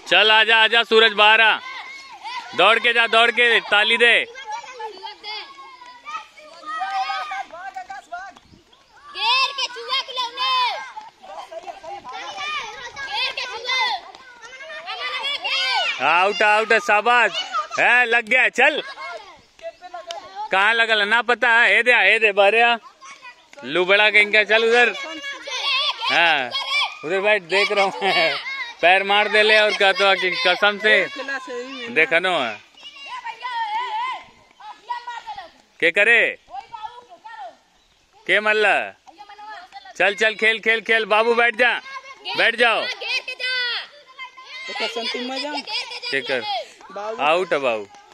चल आजा आजा सूरज बाहर आ, दौड़ के जा, दौड़ के ताली दे। आउट आउट शाबाश है, लग गया। चल कहाँ लगल ना पता है, हे दे बारे लुबड़ा कहीं का। चल उधर, हाँ उधर बैठ, देख रहा हूँ पैर मार दे ले और क्या तो कसम से देखा नो है के करे के मल्ला। चल चल खेल खेल खेल बाबू, बैठ जा, बैठ जाओ। आउट है बाबू।